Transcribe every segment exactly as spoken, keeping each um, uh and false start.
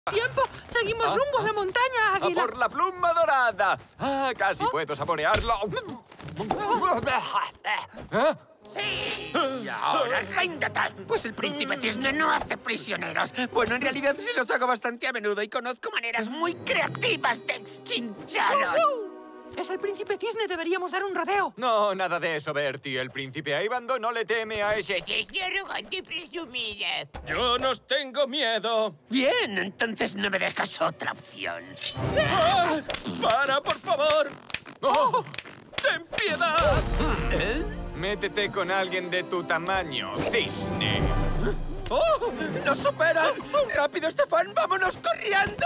¡Tiempo! ¡Seguimos ah, rumbo ah, a la montaña, Águila! ¡A por la pluma dorada! ¡Ah, casi ¿Ah? puedo saborearlo! ¿Ah? ¡Sí! Y ahora ríndete. Pues el príncipe cisne no hace prisioneros. Bueno, en realidad sí los hago bastante a menudo y conozco maneras muy creativas de chincharos. ¡Es el príncipe cisne! ¡Deberíamos dar un rodeo! No, nada de eso, Bertie. El príncipe Aibando no le teme a ese... ¡Cisne arrogante y presumido! ¡Yo no os tengo miedo! Bien, entonces no me dejas otra opción. ¡Ah! ¡Para, por favor! ¡Oh! ¡Ten piedad! ¿Eh? Métete con alguien de tu tamaño, cisne. ¡Oh! ¡Nos superan! ¡Rápido, Estefan! ¡Vámonos corriendo!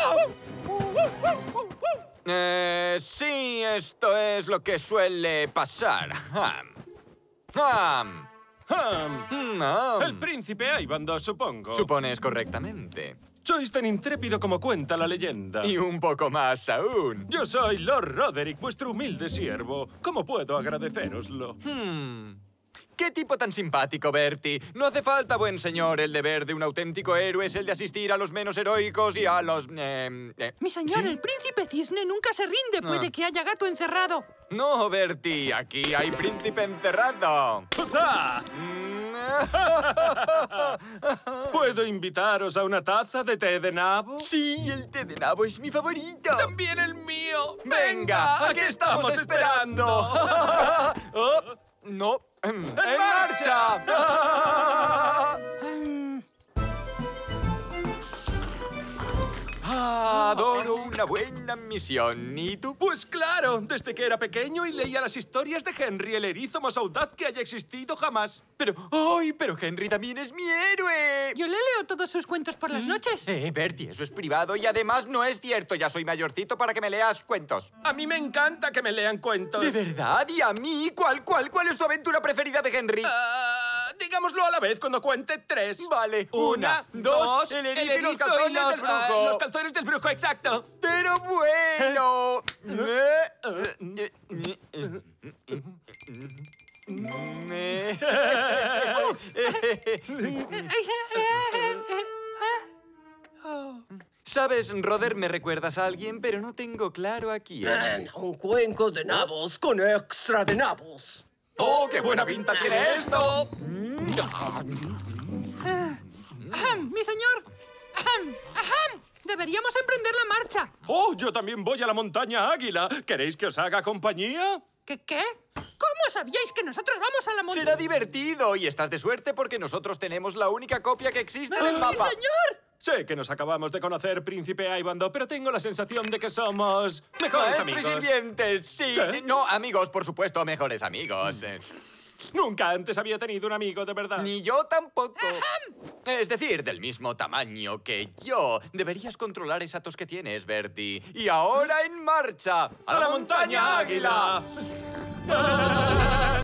Eh, sí, esto es lo que suele pasar. Ham. Ham. Ham. Ham. El príncipe Aibando, supongo. Supones correctamente. Sois tan intrépido como cuenta la leyenda. Y un poco más aún. Yo soy Lord Roderick, vuestro humilde siervo. ¿Cómo puedo agradecéroslo? Hmm. ¡Qué tipo tan simpático, Bertie! No hace falta, buen señor. El deber de un auténtico héroe es el de asistir a los menos heroicos y a los... Eh, eh, Mi señor, ¿sí? el príncipe cisne nunca se rinde. Puede Ah. que haya gato encerrado. No, Bertie. Aquí hay príncipe encerrado. ¡Uza! ¿Puedo invitaros a una taza de té de nabo? Sí, el té de nabo es mi favorito. ¡También el mío! ¡Venga! ¡Aquí estamos esperando! Oh, no. ¡En marcha! Mm, Ah, adoro una buena misión. ¿Y tú? Pues claro, desde que era pequeño y leía las historias de Henry, el erizo más audaz que haya existido jamás. Pero, ¡ay! Pero Henry también es mi héroe. Yo le leo todos sus cuentos por las noches. Eh, Bertie, eso es privado y además no es cierto. Ya soy mayorcito para que me leas cuentos. A mí me encanta que me lean cuentos. ¿De verdad? ¿Y a mí? ¿Cuál, cuál, cuál es tu aventura preferida de Henry? Ah, digámoslo a la vez cuando cuente tres. Vale. Una, dos, el erizo y los calzones y los, del brujo. ah, los calzones del brujo, exacto. Pero bueno. Oh. Sabes, Roder, me recuerdas a alguien, pero no tengo claro a quién. Un cuenco de nabos con extra de nabos. ¡Oh, qué buena pinta tiene esto! ¡Ahem! ¡Mi señor! ¡Ahem! ¡Ahem! ¡Deberíamos emprender la marcha! Oh, yo también voy a la montaña Águila. ¿Queréis que os haga compañía? ¿Qué qué? ¿Cómo sabíais que nosotros vamos a la montaña? Será divertido y estás de suerte porque nosotros tenemos la única copia que existe del ¡Mi mapa. señor! Sé que nos acabamos de conocer, príncipe Aibando, pero tengo la sensación de que somos mejores Maestro y amigos. sirvientes, sí. ¿Qué? No, amigos, por supuesto, mejores amigos. Eh, Nunca antes había tenido un amigo de verdad. Ni yo tampoco. Es decir, del mismo tamaño que yo. Deberías controlar esa tos que tienes, Bertie. Y ahora en marcha. ¡A la montaña Águila!